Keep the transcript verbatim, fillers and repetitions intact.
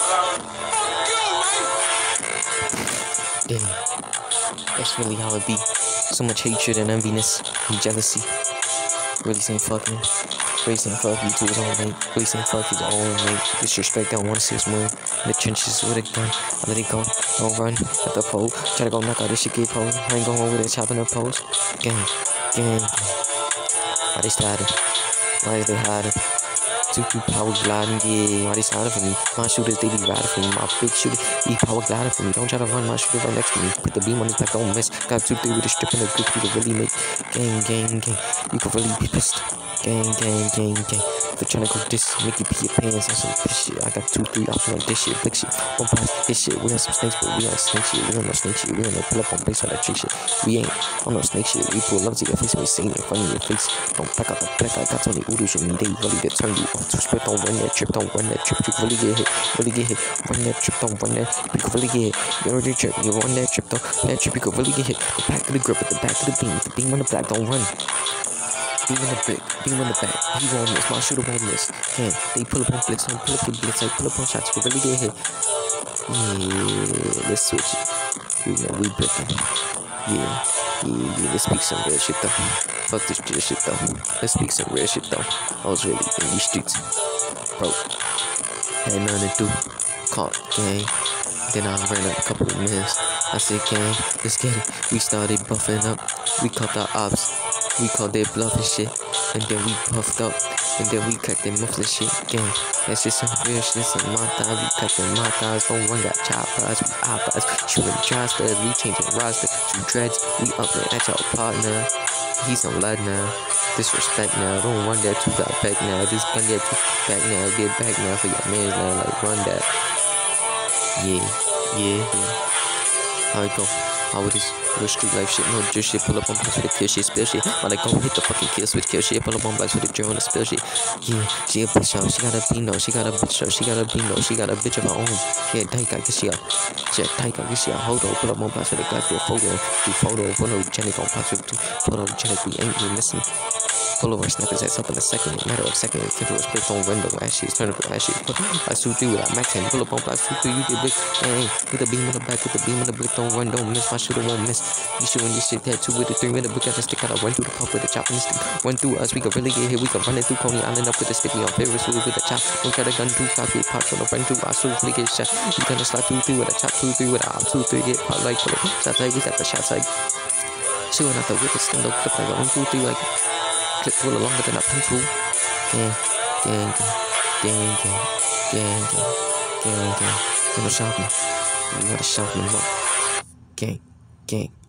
Damn. That's really how it be. So much hatred and enviness and jealousy. Really saying fuck me. Really saying fuck you to his own mate. Really saying fuck his own mate. Disrespect, I don't wanna see us move. In the trenches with a gun. I let it go. Don't run at the pole. Try to go knock out this shit, get pole. I ain't going over there chopping up poles. Gang, gang, gang. Why they sliding? Why is they hiding? Two, two power gliding, yeah. Why they sliding for me? My shooters, they be riding for me. My big shooter, he power gliding for me. Don't try to run, my shooter right next to me. Put the beam on his back, don't miss. Got two, three with a strip and a group. You can really make gang, gang, gang. You can really be pissed. Gang, gang, gang, gang. If you're trying to go this, make you pee your pants on some piss shit. I got two, three options on this shit, big shit. One pass, this shit. We on some snakes, but we on snake shit. We on no snake shit. We on no pull up on base on that trick shit. We ain't on no snake shit. We pull up to your face and we sing in front of your face. Don't back out the back. I got Tony Oodles with me. They really get turn you off. Two split, don't run that trip. Don't run that trip. You can really get hit. Really get hit. Run that trip. Don't run that. You can really get hit. You already trip. You run that trip though. That trip you can really get hit. The back of the grip with the back of the beam. The beam on the back. Don't run. Beam in the brick, beam in the back, he won't miss, my shooter won't miss. Damn, they pull up on blitz, don't pull up on blitz, I pull up on shots, we really get hit. Yeah, let's switch it. You know, we bricking. Yeah, yeah, yeah, let's speak some real shit though. Fuck this real shit though. Let's speak some real shit though. I was really in these streets. Bro, had nothing to do. Caught gang. Then I ran up a couple of minutes. I said, gang, let's get it. We started buffing up. We caught our ops. We called their bluff and shit, and then we puffed up, and then we cut their muffler shit. Gang, that's just some real shit, some my thighs. We cut them my thighs, phone one got choppers, we iPods, shooting transfers, we changing roster, two dreads, we up there at your partner. He's on blood now, disrespect now, don't run that, two got back now, this gun that two back now, get back now for your mans now, like run that. Yeah, yeah, yeah. How it go? How it is? Real street life shit, no drill shit, pull up on blocks with a kill shit, spill shit. While they go hit the fucking kill switch, kill shit, pull up on blocks with a drill and a spill shit. Yeah, she a bitch out, she got a bean though, she got a bitch though, she got a bean though, she got a bitch of her own. Yeah, tight guy, get she out. Yeah, tight guy, get she out. Hold on, pull up on blocks with a glass with a photo, do photo, photogenic on blocks with two, photogenic, we ain't really missing. Pull over, snap his ass up in a second, matter of second, into a split on window, ass shit, turn up ass shit. I shoot through with a max and pull up on blocks, shoot through, you get big, gang, with the beam in the back, with the beam in the blick, don't run, don't miss, my shooter won't miss. You shooting this shit, that two with the three with the brick, got the stick, gotta run through the pump with the chop and the stick, run through us, we can really get hit, we can run it through Coney Island up with the stick, we on Ferris wheel with the chop, don't try to gun through, five get popped on the run through, I shoot, we get shot, you gonna slide through, three with a chop, two, three with a op, two, three, get pop like, pull up, shots like, we got the shots like, shooting out the with the stand up, clip like, one, two, three, like, clip a little longer than a pencil. Gang, gang, gang, gang, gang, gang, gang, gang. You wanna shop me? You wanna shop me more? Gang, gang.